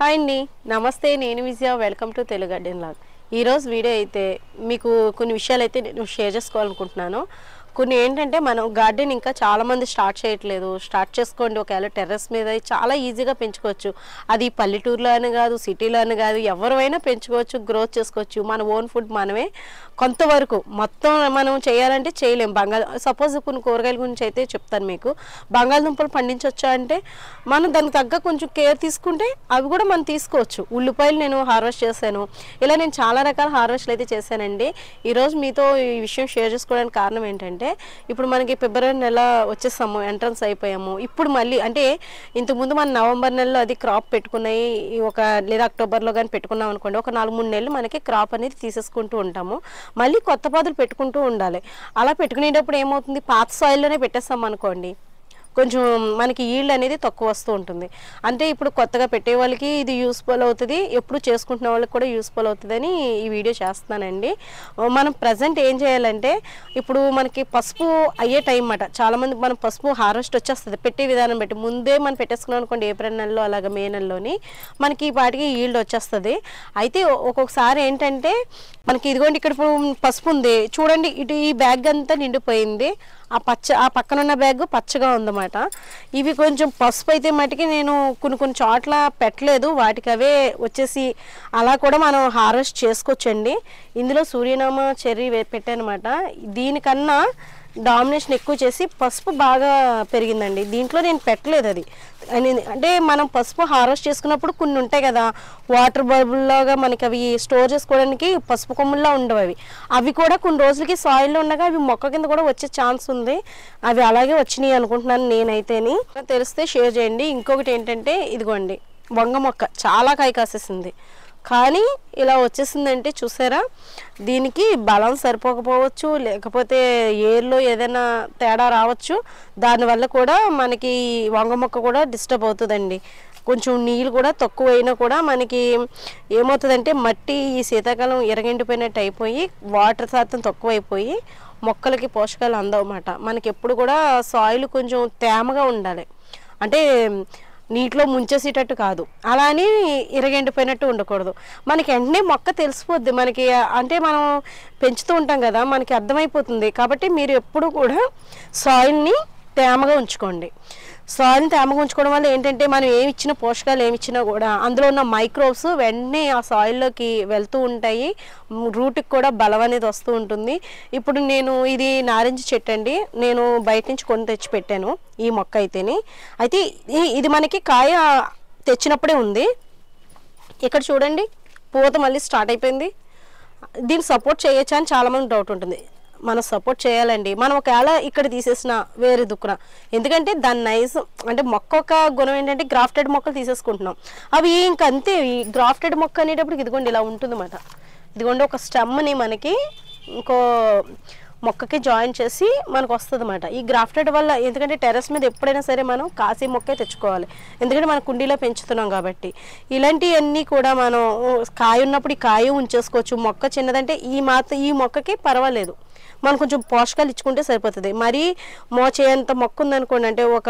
Hi అండి, నమస్తే. నేను Vijaya. Welcome to Telugu garden log. ఈరోజు వీడియో అయితే మీకు కొన్ని విషయాలు అయితే నేను షేర్ చేసుకోవాలనుకుంటున్నాను. కొన్ని ఏంటంటే మనం గార్డెన్ ఇంకా చాలామంది స్టార్ట్ చేయట్లేదు. స్టార్ట్ చేసుకోండి. ఒకవేళ టెర్రస్ మీద చాలా ఈజీగా పెంచుకోవచ్చు. అది పల్లెటూరులో అని కాదు, సిటీలో అని కాదు, ఎవరైనా పెంచుకోవచ్చు, గ్రోత్ చేసుకోవచ్చు. మన ఓన్ ఫుడ్ మనమే కొంతవరకు. మొత్తం మనం చేయాలంటే చేయలేం. సపోజ్ కొన్ని కూరగాయల గురించి అయితే చెప్తాను మీకు. బంగాళదుంపలు పండించవచ్చా అంటే మనం దానికి తగ్గ కొంచెం కేర్ తీసుకుంటే అవి కూడా మనం తీసుకోవచ్చు. ఉల్లిపాయలు నేను హార్వెస్ట్ చేశాను. ఇలా నేను చాలా రకాల హార్వెస్ట్లు అయితే చేశానండి. ఈరోజు మీతో ఈ విషయం షేర్ చేసుకోవడానికి కారణం ఏంటంటే, ఇప్పుడు మనకి ఫిబ్రవరి నెల వచ్చేసాము, ఎంట్రన్స్ అయిపోయాము. ఇప్పుడు మళ్ళీ అంటే ఇంతకుముందు మనం నవంబర్ నెలలో అది క్రాప్ పెట్టుకున్నాయి, లేదా అక్టోబర్లో కానీ పెట్టుకున్నాం అనుకోండి, ఒక 4-3 నెలలు మనకి క్రాప్ అనేది తీసేసుకుంటూ ఉంటాము. మళ్ళీ కొత్త పాదులు పెట్టుకుంటూ ఉండాలి. అలా పెట్టుకునేటప్పుడు ఏమవుతుంది, పాత సాయిల్లోనే పెట్టేస్తాం అనుకోండి, కొంచెం మనకి ఈల్డ్ అనేది తక్కువ వస్తూ ఉంటుంది. అంటే ఇప్పుడు కొత్తగా పెట్టే వాళ్ళకి ఇది యూస్ఫుల్ అవుతుంది, ఎప్పుడు చేసుకుంటున్న వాళ్ళకి కూడా యూస్ఫుల్ అవుతుందని ఈ వీడియో చేస్తున్నానండి. మనం ప్రజెంట్ ఏం చేయాలంటే, ఇప్పుడు మనకి పసుపు అయ్యే టైం అన్నమాట. చాలామంది మనం పసుపు హార్వెస్ట్ వచ్చేస్తుంది పెట్టే విధానం బట్టి. ముందే మనం పెట్టేసుకున్నాం అనుకోండి, ఏప్రిల్ నెలలో అలాగే మే నెలలోని మనకి వాటికి ఈల్డ్ వచ్చేస్తుంది. అయితే ఒక్కొక్కసారి ఏంటంటే మనకి ఇదిగోండి, ఇక్కడ పసుపు ఉంది చూడండి, ఇటు ఈ బ్యాగ్ అంతా నిండిపోయింది, ఆ పక్కనున్న బ్యాగ్ పచ్చగా ఉందన్నమాట. ఇవి కొంచెం పసుపు అయితే మటుకి నేను కొన్ని చోట్ల పెట్టలేదు, వాటికి అవే వచ్చేసి అలా కూడా మనం హార్వెస్ట్ చేసుకోవచ్చండి. ఇందులో సూర్యనామ చెర్రీ పెట్టానమాట. దీనికన్నా డామినేషన్ ఎక్కువ చేసి పసుపు బాగా పెరిగిందండి. దీంట్లో నేను పెట్టలేదు అది. అంటే మనం పసుపు హార్వెస్ట్ చేసుకున్నప్పుడు కొన్ని ఉంటాయి కదా, వాటర్ బబుల్లాగా మనకి అవి స్టోర్ చేసుకోవడానికి పసుపు కొమ్ముల్లా ఉండవు. అవి కూడా కొన్ని రోజులకి సాయిల్లో ఉండగా అవి మొక్క కింద కూడా వచ్చే ఛాన్స్ ఉంది. అవి అలాగే వచ్చినాయి అనుకుంటున్నాను నేనైతేని. తెలిస్తే షేర్ చేయండి. ఇంకొకటి ఏంటంటే, ఇదిగోండి వంగ మొక్క చాలా కాయ కాసేసింది, కానీ ఇలా వచ్చేసిందంటే చూసారా, దీనికి బలం సరిపోకపోవచ్చు, లేకపోతే ఏర్లో ఏదైనా తేడా రావచ్చు. దానివల్ల కూడా మనకి వంగ మొక్క కూడా డిస్టర్బ్ అవుతుందండి. కొంచెం నీళ్ళు కూడా తక్కువైనా కూడా మనకి ఏమవుతుందంటే, మట్టి ఈ శీతాకాలం ఎరగెండిపోయినట్టు అయిపోయి వాటర్ శాతం తక్కువైపోయి మొక్కలకి పోషకాలు అందవన్నమాట. మనకి ఎప్పుడు కూడా సాయిల్ కొంచెం తేమగా ఉండాలి, అంటే నీటిలో ముంచేసేటట్టు కాదు, అలా అని ఇరగెండిపోయినట్టు ఉండకూడదు. మనకి వెంటనే మొక్క తెలిసిపోద్ది మనకి, అంటే మనం పెంచుతూ ఉంటాం కదా, మనకి అర్థమైపోతుంది. కాబట్టి మీరు ఎప్పుడు కూడా సాయిల్ని తేమగా ఉంచుకోండి. సాయిల్ని తేమగా ఉంచుకోవడం వల్ల ఏంటంటే, మనం ఏమి ఇచ్చిన పోషకాలు ఏమి ఇచ్చినా కూడా అందులో ఉన్న మైక్రోబ్స్ వెంటనే ఆ సాయిల్లోకి వెళ్తూ ఉంటాయి, రూట్కి కూడా బలం అనేది వస్తూ ఉంటుంది. ఇప్పుడు నేను ఇది నారింజ చెట్టు అండి, నేను బయట నుంచి కొని తెచ్చి పెట్టాను ఈ మొక్క అయితేని. అయితే ఇది మనకి కాయ తెచ్చినప్పుడే ఉంది. ఇక్కడ చూడండి, పూత మళ్ళీ స్టార్ట్ అయిపోయింది. దీన్ని సపోర్ట్ చేయొచ్చా అని చాలామంది డౌట్ ఉంటుంది. మనం సపోర్ట్ చేయాలండి. మనం ఒకవేళ ఇక్కడ తీసేసిన వేరే దుక్కున, ఎందుకంటే దాని నైస్ అంటే మొక్క ఒక గుణం ఏంటంటే, గ్రాఫ్టెడ్ మొక్కలు తీసేసుకుంటున్నాం. అవి ఇంకంతే. ఈ గ్రాఫ్టెడ్ మొక్క అనేటప్పుడు ఇదిగోండి ఇలా ఉంటుంది అన్నమాట. ఇదిగోండి ఒక స్టెమ్ని మనకి ఇంకో మొక్కకి జాయిన్ చేసి మనకు వస్తుంది అన్నమాట. ఈ గ్రాఫ్టెడ్ వల్ల, ఎందుకంటే టెర్రస్ మీద ఎప్పుడైనా సరే మనం కాసే మొక్కే తెచ్చుకోవాలి, ఎందుకంటే మనం కుండీలో పెంచుతున్నాం కాబట్టి. ఇలాంటివన్నీ కూడా మనం కాయ ఉన్నప్పుడు ఈ కాయ ఉంచేసుకోవచ్చు. మొక్క చిన్నదంటే ఈ మొక్కకి పర్వాలేదు, మనం కొంచెం పోషకాలు ఇచ్చుకుంటే సరిపోతుంది. మరీ మోచేంత మొక్క ఉందనుకోండి, అంటే ఒక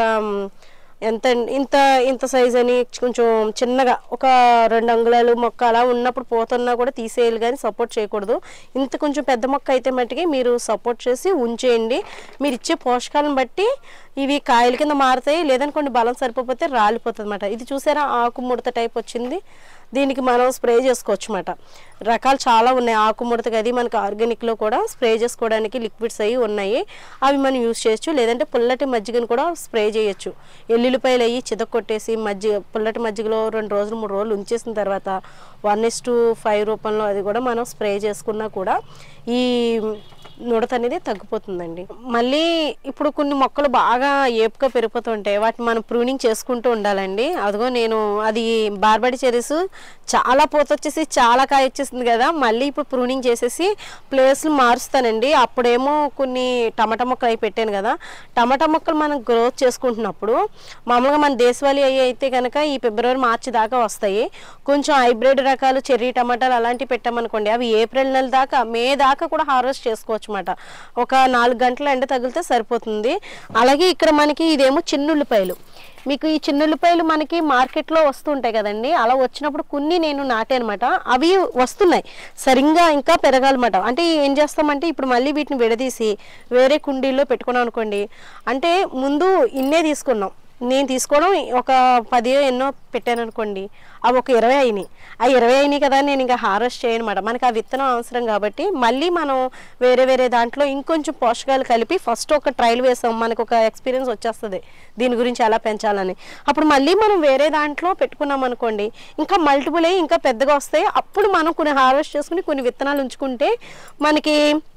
ఇంత సైజ్ అని కొంచెం చిన్నగా ఒక 2 అంగుళాలు మొక్క అలా ఉన్నప్పుడు పోతున్నా కూడా తీసేయాలి, కానీ సపోర్ట్ చేయకూడదు. ఇంత కొంచెం పెద్ద మొక్క అయితే మట్టుకి మీరు సపోర్ట్ చేసి ఉంచేయండి. మీరు ఇచ్చే పోషకాలను బట్టి ఇవి కాయల కింద మారుతాయి, లేదనుకోండి బలం సరిపోతే రాలిపోతుంది అన్నమాట. ఇది చూసారా, ఆకు ముడత టైప్ వచ్చింది. దీనికి మనం స్ప్రే చేసుకోవచ్చు అన్నమాట. రకాలు చాలా ఉన్నాయి ఆకు ముడతకి. అది మనకి ఆర్గానిక్లో కూడా స్ప్రే చేసుకోవడానికి లిక్విడ్స్ అవి ఉన్నాయి, అవి మనం యూజ్ చేయొచ్చు. లేదంటే పుల్లటి మజ్జిగను కూడా స్ప్రే చేయొచ్చు. ఎల్లుల్లిపాయలు అవి చితక్కొట్టేసి పుల్లటి మజ్జిగలో 2 రోజులు 3 రోజులు ఉంచేసిన తర్వాత 1:5 రూపంలో అది కూడా మనం స్ప్రే చేసుకున్నా కూడా ఈ నుడత అనేది తగ్గిపోతుందండి. మళ్ళీ ఇప్పుడు కొన్ని మొక్కలు బాగా ఏపుగా పెరిగిపోతుంటాయి, వాటిని మనం ప్రూనింగ్ చేసుకుంటూ ఉండాలండి. అదిగో నేను అది బార్బడి చెరీస్ చాలా పూత వచ్చేసి చాలా కాయ వచ్చేసింది కదా, మళ్ళీ ఇప్పుడు ప్రూనింగ్ చేసేసి ప్లేస్లు మారుస్తానండి. అప్పుడేమో కొన్ని టమాటా మొక్కలు అవి పెట్టాను కదా, టమాటా మొక్కలు మనం గ్రోత్ చేసుకుంటున్నప్పుడు మామూలుగా మన దేశవాళీ అవి అయితే కనుక ఈ ఫిబ్రవరి మార్చి దాకా వస్తాయి. కొంచెం హైబ్రిడ్ రకాలు చెర్రీ టమాటాలు అలాంటివి పెట్టామనుకోండి, అవి ఏప్రిల్ నెల దాకా మే దాకా కూడా హార్వెస్ట్ చేసుకోవచ్చు అన్నమాట. ఒక 4 గంటల ఎండ తగిలితే సరిపోతుంది. అలాగే ఇక్కడ మనకి ఇదేమో చిన్నుల్లిపాయలు. మీకు ఈ చిన్నుల్లిపాయలు మనకి మార్కెట్లో వస్తుంటాయి కదండి, అలా వచ్చినప్పుడు కొన్ని నేను నాటానమాట. అవి వస్తున్నాయి, సరిగ్గా ఇంకా పెరగాలన్నమాట. అంటే ఏం చేస్తామంటే ఇప్పుడు మళ్ళీ వీటిని విడదీసి వేరే కుండీల్లో పెట్టుకున్నాం అనుకోండి, అంటే ముందు ఇన్నే తీసుకున్నాం, నేను తీసుకోవడం ఒక 10 ఎన్నో పెట్టాను అనుకోండి, అవి ఒక 20 అయినాయి. ఆ 20 అయినాయి కదా, నేను ఇంకా హార్వెస్ట్ చేయనమాట. మనకి ఆ విత్తనం అవసరం కాబట్టి మళ్ళీ మనం వేరే దాంట్లో ఇంకొంచెం పోషకాలు కలిపి ఫస్ట్ ఒక ట్రయల్ వేసాం, మనకు ఒక ఎక్స్పీరియన్స్ వచ్చేస్తుంది దీని గురించి ఎలా పెంచాలని. అప్పుడు మళ్ళీ మనం వేరే దాంట్లో పెట్టుకున్నాం అనుకోండి, ఇంకా మల్టిపుల్ అయ్యి ఇంకా పెద్దగా వస్తాయి. అప్పుడు మనం కొన్ని హార్వెస్ట్ చేసుకుని కొన్ని విత్తనాలు ఉంచుకుంటే మనకి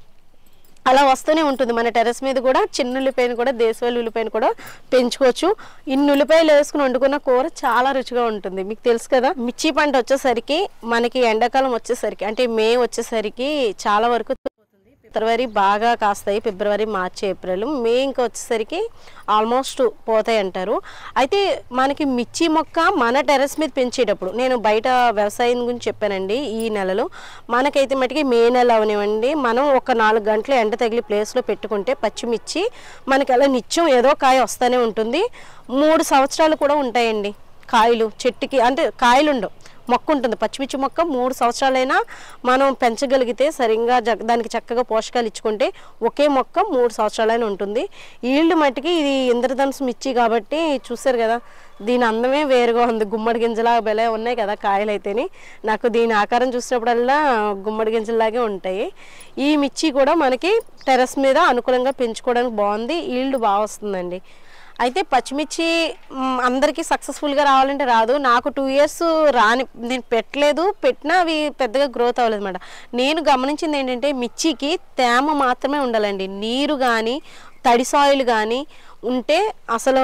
అలా వస్తూనే ఉంటుంది. మన టెర్రస్ మీద కూడా చిన్న ఉల్లిపాయను కూడా, దేశవాళీ ఉల్లిపాయను కూడా పెంచుకోవచ్చు. ఇన్ని ఉల్లిపాయలు వేసుకుని వండుకున్న కూర చాలా రుచిగా ఉంటుంది. మీకు తెలుసు కదా, మిర్చి పంట వచ్చేసరికి మనకి ఎండాకాలం వచ్చేసరికి అంటే మే వచ్చేసరికి చాలా వరకు ఫిబ్రవరి బాగా కాస్తాయి, ఫిబ్రవరి, మార్చి, ఏప్రిల్, మే ఇంకా వచ్చేసరికి ఆల్మోస్ట్ పోతాయి అంటారు. అయితే మనకి మిర్చి మొక్క మన టెర్రస్ మీద పెంచేటప్పుడు, నేను బయట వ్యవసాయం గురించి చెప్పానండి ఈ నెలలో, మనకైతే మటుకి మే నెల అవనివ్వండి, మనం ఒక 4 గంటలు ఎండ తగిలి ప్లేస్లో పెట్టుకుంటే పచ్చిమిర్చి మనకి అలా నిత్యం ఏదో కాయ వస్తూనే ఉంటుంది. 3 సంవత్సరాలు కూడా ఉంటాయండి కాయలు చెట్టుకి. అంటే కాయలు ఉండవు, మొక్క ఉంటుంది. పచ్చిమిర్చి మొక్క 3 సంవత్సరాలైనా మనం పెంచగలిగితే సరిగ్గా దానికి చక్కగా పోషకాలు ఇచ్చుకుంటే ఒకే మొక్క 3 సంవత్సరాలైనా ఉంటుంది. ఈల్డ్ మట్టికి ఇది ఇంద్రధనుసు మిర్చి కాబట్టి చూసారు కదా, దీని అందమే వేరుగా ఉంది. గుమ్మడి గింజలా బెలే ఉన్నాయి కదా కాయలు అయితేని. నాకు దీని ఆకారం చూసినప్పుడల్లా గుమ్మడి గింజలాగే ఉంటాయి. ఈ మిర్చి కూడా మనకి టెర్రస్ మీద అనుకూలంగా పెంచుకోవడానికి బాగుంది, ఈల్డ్ బాగా వస్తుందండి. అయితే పచ్చిమిర్చి అందరికీ సక్సెస్ఫుల్గా రావాలంటే రాదు. నాకు 2 ఇయర్స్ నేను పెట్టలేదు, పెట్టినా అవి పెద్దగా గ్రోత్ అవ్వలేదు అన్నమాట. నేను గమనించింది ఏంటంటే మిర్చికి తేమ మాత్రమే ఉండాలండి, నీరు కానీ తడి సాయిల్ కానీ ఉంటే అసలు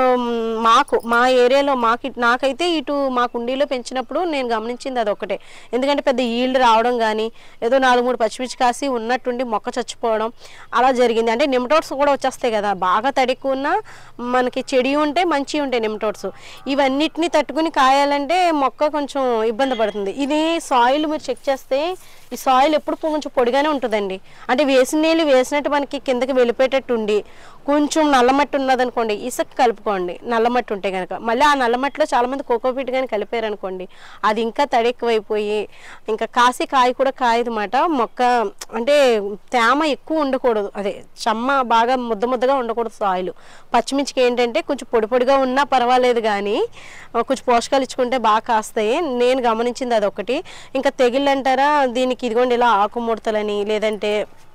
మా ఏరియాలో నాకైతే ఇటు మా కుండీలో పెంచినప్పుడు నేను గమనించింది అదొక్కటే. ఎందుకంటే పెద్ద ఈల్డ్ రావడం కానీ, ఏదో 4-3 పచ్చిమిర్చి కాసి ఉన్నట్టుండి మొక్క చచ్చిపోవడం అలా జరిగింది. అంటే నిమ్టోడ్స్ కూడా వచ్చేస్తాయి కదా, బాగా తడిక్కువ ఉన్న మనకి చెడి ఉంటే మంచి ఉంటాయి నిమ్టోడ్స్. ఇవన్నిటిని తట్టుకుని కాయాలంటే మొక్క కొంచెం ఇబ్బంది పడుతుంది. ఇది సాయిల్ మీరు చెక్ చేస్తే ఈ సాయిల్ ఎప్పుడు కొంచెం పొడిగానే ఉంటుందండి. అంటే వేసిన నీళ్ళు వేసినట్టు మనకి కిందకి వెళ్ళిపోయేటట్టు ఉండి, కొంచెం నల్లమట్టి ఉన్నదనుకోండి ఇసుక కలుపుకోండి, నల్లమట్టి ఉంటే కనుక. మళ్ళీ ఆ నల్లమట్టిలో చాలామంది కోకోపీట్ కానీ కలిపారు అనుకోండి, అది ఇంకా తడి ఎక్కువైపోయి ఇంకా కాయ కూడా కాయదన్నమాట. మొక్క అంటే తేమ ఎక్కువ ఉండకూడదు, అదే చెమ్మ బాగా ముద్దగా ఉండకూడదు సాయిల్. పచ్చిమిర్చికి ఏంటంటే కొంచెం పొడిగా ఉన్నా పర్వాలేదు కానీ కొంచెం పోషకాలు ఇచ్చుకుంటే బాగా కాస్తాయి. నేను గమనించింది అదొకటి. ఇంకా తెగిళ్ళు అంటారా, దీనికి ఇదిగోండి ఇలా ఆకుముడతలని లేదంటే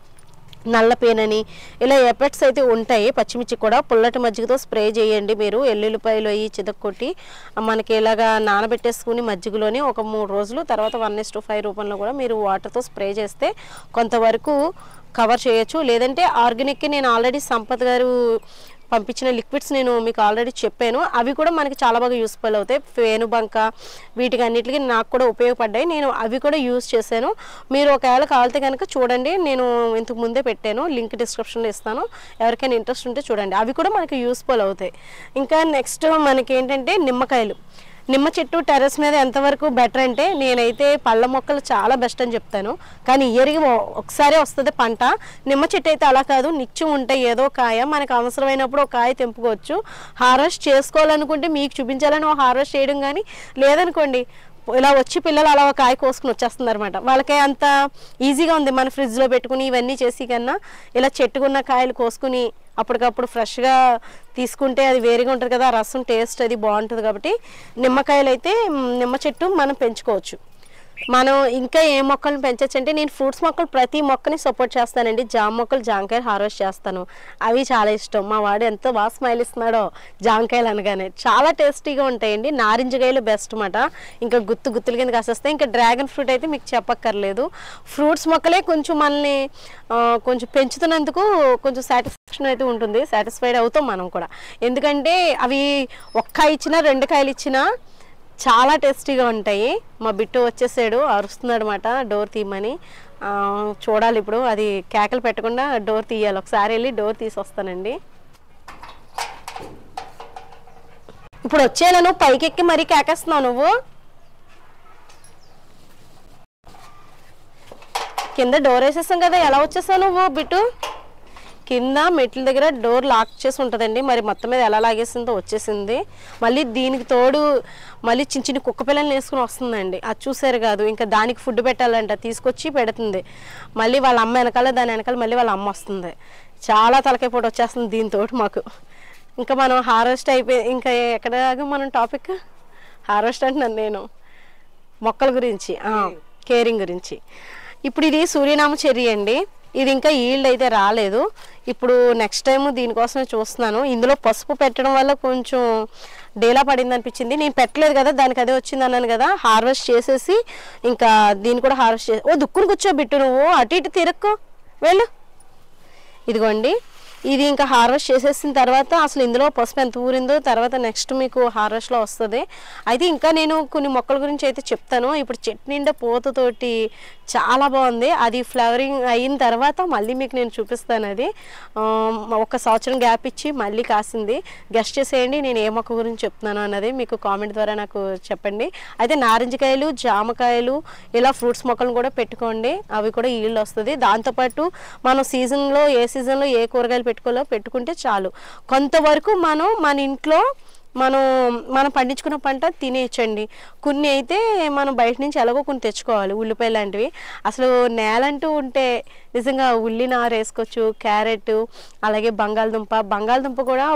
నల్లపేనని ఇలా ఎఫెక్ట్స్ అయితే ఉంటాయి. పచ్చిమిర్చి కూడా పుల్లటి మజ్జిగతో స్ప్రే చేయండి మీరు. ఎల్లుల్లిపాయలు అవి చితక్కొట్టి మనకి ఇలాగా నానబెట్టేసుకుని మజ్జిగలోని ఒక 3 రోజులు, తర్వాత 1:5 రూపంలో కూడా మీరు వాటర్తో స్ప్రే చేస్తే కొంతవరకు కవర్ చేయొచ్చు. లేదంటే ఆర్గానిక్ నేను ఆల్రెడీ సంపత్ గారు పంపించిన లిక్విడ్స్ నేను మీకు ఆల్రెడీ చెప్పాను, అవి కూడా మనకి చాలా బాగా యూస్ఫుల్ అవుతాయి. పేనుబంక వీటికి అన్నిటికీ నాకు కూడా ఉపయోగపడ్డాయి, నేను అవి కూడా యూజ్ చేశాను. మీరు ఒకవేళ కావాలితే కనుక చూడండి, నేను ఇంతకు ముందే పెట్టాను, లింక్ డిస్క్రిప్షన్లో ఇస్తాను, ఎవరికైనా ఇంట్రెస్ట్ ఉంటే చూడండి, అవి కూడా మనకి యూస్ఫుల్ అవుతాయి. ఇంకా నెక్స్ట్ మనకి ఏంటంటే నిమ్మకాయలు. నిమ్మ చెట్టు టెర్రస్ మీద ఎంతవరకు బెటర్ అంటే, నేనైతే పళ్ళ మొక్కలు చాలా బెస్ట్ అని చెప్తాను. కానీ ఇయర్కి ఒకసారి వస్తుంది పంట. నిమ్మ చెట్టు అయితే అలా కాదు, నిత్యం ఉంటాయి ఏదో కాయ. మనకు అవసరమైనప్పుడు ఒక కాయ తెంపుకోవచ్చు. హార్వెస్ట్ చేసుకోవాలనుకుంటే మీకు చూపించాలని హార్వెస్ట్ చేయడం కానీ, లేదనుకోండి ఇలా వచ్చి పిల్లలు అలా ఒక కాయ కోసుకుని వచ్చేస్తున్నారు అనమాట. వాళ్ళకే అంత ఈజీగా ఉంది మన ఫ్రిడ్జ్లో పెట్టుకుని ఇవన్నీ చేసి కన్నా ఇలా చెట్టుకున్న కాయలు కోసుకుని అప్పటికప్పుడు ఫ్రెష్గా తీసుకుంటే అది వేరేగా ఉంటుంది కదా, రసం టేస్ట్ అది బాగుంటుంది. కాబట్టి నిమ్మకాయలు అయితే నిమ్మ చెట్టు మనం పెంచుకోవచ్చు. మనం ఇంకా ఏ మొక్కలను పెంచవచ్చు అంటే, నేను ఫ్రూట్స్ మొక్కలు ప్రతి మొక్కని సపోర్ట్ చేస్తానండి. జామ మొక్కలు, జామకాయలు హార్వెస్ట్ చేస్తాను, అవి చాలా ఇష్టం. మా వాడు ఎంతో బాగా స్మైల్ ఇస్తున్నాడో జామకాయలు అనగానే, చాలా టేస్టీగా ఉంటాయండి. నారింజకాయలు బెస్ట్ అన్నమాట, ఇంకా గుత్తుల కింద కాసేస్తాయి. ఇంకా డ్రాగన్ ఫ్రూట్ అయితే మీకు చెప్పక్కర్లేదు. ఫ్రూట్స్ మొక్కలే కొంచెం మనల్ని కొంచెం పెంచుతున్నందుకు కొంచెం సాటిస్ఫాక్షన్ అయితే ఉంటుంది, సాటిస్ఫైడ్ అవుతాం మనం కూడా. ఎందుకంటే అవి ఒక్క కాయ ఇచ్చినా 2 కాయలు ఇచ్చినా చాలా టేస్టీగా ఉంటాయి. మా బిట్టు వచ్చేసాడు, అరుస్తున్నాడు అనమాట డోర్ తీయమని. చూడాలి ఇప్పుడు, అది కేకలు పెట్టకుండా డోర్ తీయాలి. ఒకసారి వెళ్ళి డోర్ తీసి వస్తానండి. ఇప్పుడు వచ్చేలా నువ్వు పైకెక్కి మరీ కేకేస్తున్నావు. నువ్వు కింద డోర్ వేసేసాం కదా, ఎలా వచ్చేసావు నువ్వు బిట్టు? కింద మెట్ల దగ్గర డోర్ లాక్ చేసి ఉంటుందండి. మరి మొత్తం మీద ఎలా లాగేసిందో వచ్చేసింది. మళ్ళీ దీనికి తోడు మళ్ళీ చిన్న చిన్న కుక్క పిల్లల్ని వేసుకుని వస్తుందండి. అది చూసారు కాదు, ఇంకా దానికి ఫుడ్ పెట్టాలంట, తీసుకొచ్చి పెడుతుంది. మళ్ళీ వాళ్ళ అమ్మ వెనకాల, దాని వెనకాల మళ్ళీ వాళ్ళ అమ్మ వస్తుంది. చాలా తలకాయ పోటు వచ్చేస్తుంది దీంతో మాకు. ఇంకా మనం హార్వెస్ట్ అయిపోయి ఇంకా ఎక్కడ మనం టాపిక్ హార్వెస్ట్ అంటున్నాను నేను, మొక్కల గురించి, కేరింగ్ గురించి. ఇప్పుడు ఇది సూర్యనామ చెర్రీ అండి. ఇది ఇంకా ఈల్డ్ అయితే రాలేదు. ఇప్పుడు నెక్స్ట్ టైం దీనికోసమే చూస్తున్నాను. ఇందులో పసుపు పెట్టడం వల్ల కొంచెం డేలా పడింది అనిపించింది. నేను పెట్టలేదు కదా, దానికి అదే వచ్చింది అన్నాను కదా. హార్వెస్ట్ చేసేసి ఇంకా దీన్ని కూడా హార్వెస్ట్ చేసి, దుక్కుని కూర్చోబెట్టు, నువ్వు అటు ఇటు తిరక్కో వెళ్ళు. ఇదిగోండి, ఇది ఇంకా హార్వెస్ట్ చేసేసిన తర్వాత అసలు ఇందులో పసుపు ఎంత ఊరిందో తర్వాత నెక్స్ట్ మీకు హార్వెస్ట్లో వస్తుంది. అయితే ఇంకా నేను కొన్ని మొక్కల గురించి అయితే చెప్తాను. ఇప్పుడు చెట్టు నిండా పూతతోటి చాలా బాగుంది. అది ఫ్లవరింగ్ అయిన తర్వాత మళ్ళీ మీకు నేను చూపిస్తాను. అది ఒక సంవత్సరం గ్యాప్ ఇచ్చి మళ్ళీ కాసింది. గెస్ట్ చేసేయండి నేను ఏ మొక్క గురించి చెప్తున్నాను అన్నది మీకు కామెంట్ ద్వారా నాకు చెప్పండి. అయితే నారింజకాయలు, జామకాయలు ఇలా ఫ్రూట్స్ మొక్కలను కూడా పెట్టుకోండి, అవి కూడా ఈల్డ్ వస్తుంది. దాంతోపాటు మనం సీజన్లో ఏ సీజన్లో ఏ కూరగాయలు పెట్టుకుంటే చాలు. కొంతవరకు మన ఇంట్లో మనం పండించుకున్న పంట తినేయచ్చండి. కొన్ని అయితే మనం బయట నుంచి ఎలాగో కొన్ని తెచ్చుకోవాలి, ఉల్లిపాయ లాంటివి. అసలు నేలంటూ ఉంటే నిజంగా ఉల్లి నార వేసుకోవచ్చు, క్యారెట్, అలాగే బంగాళదుంప కూడా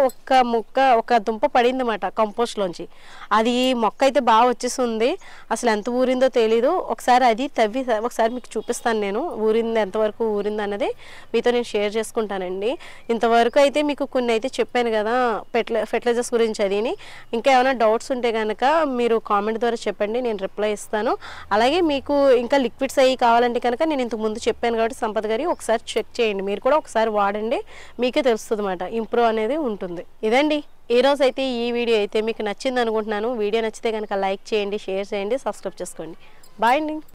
ఒక దుంప పడింది అన్నమాట కంపోస్ట్లోంచి. అది మొక్క అయితే బాగా వచ్చేసింది. అసలు ఎంత ఊరిందో తెలీదు. ఒకసారి అది తవ్వి ఒకసారి మీకు చూపిస్తాను నేను, ఎంతవరకు ఊరింది అన్నది మీతో నేను షేర్ చేసుకుంటానండి. ఇంతవరకు అయితే మీకు కొన్ని అయితే చెప్పాను కదా ఫెర్టిలైజర్స్ గురించి. అది ఇంకా ఏమైనా డౌట్స్ ఉంటే కనుక మీరు కామెంట్ ద్వారా చెప్పండి, నేను రిప్లై ఇస్తాను. అలాగే మీకు ఇంకా లిక్విడ్స్ అవి కావాలంటే కనుక నేను ఇంతకు ముందు చెప్పాను కాబట్టి సంపత్ గారి ఒకసారి చెక్ చేయండి, మీరు కూడా ఒకసారి వాడండి, మీకే తెలుస్తుంది అన్నమాట, ఇంప్రూవ్ అనేది ఉంటుంది. ఇదండి ఈరోజు అయితే ఈ వీడియో అయితే మీకు నచ్చింది అనుకుంటున్నాను. వీడియో నచ్చితే కనుక లైక్ చేయండి, షేర్ చేయండి, సబ్స్క్రైబ్ చేసుకోండి. బాయ్ అండి.